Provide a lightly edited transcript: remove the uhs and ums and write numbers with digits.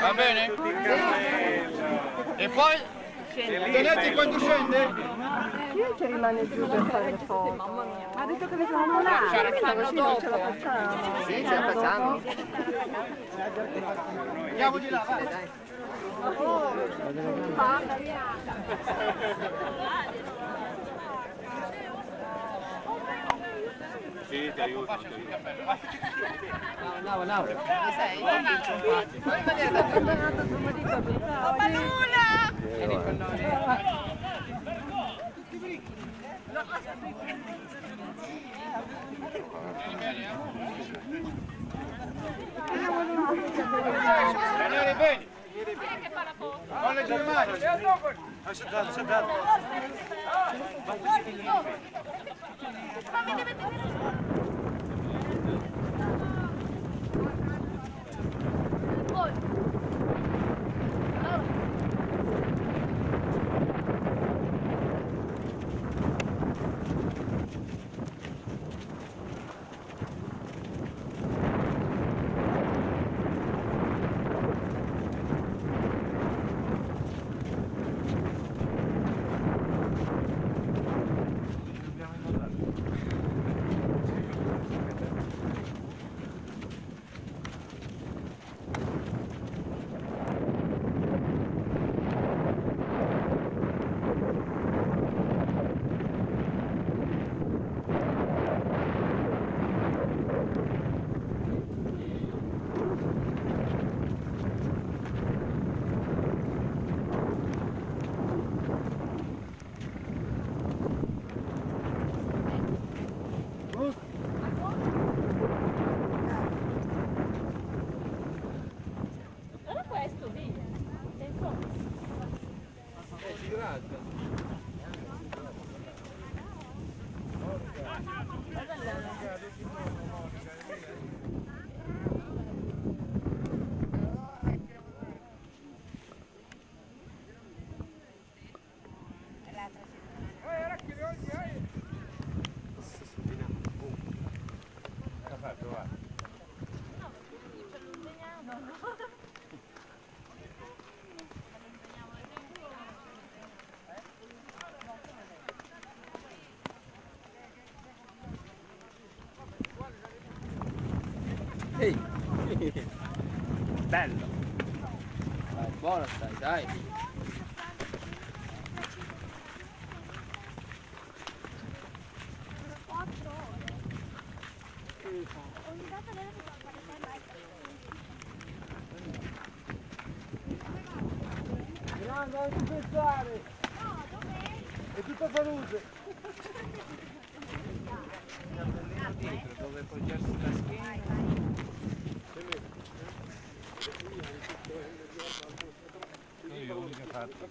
Va bene? E poi? Zanetti quando scende? Io ci rimane giù per fare le foto. Ha detto che le fanno là, così non ce la facciamo. Sì, ce la facciamo. Andiamo di là, vai. Sì, ti aiuto. Andiamo, andiamo. Vieni con noi. Tenere bene. Con le germane. Ehi. Bello. Dai, buono stai, dai. Grande, non ti pensare. No, dov'è? È tutta salute. Dietro, dove poggiarsi la schiena. Io l'unica fatto.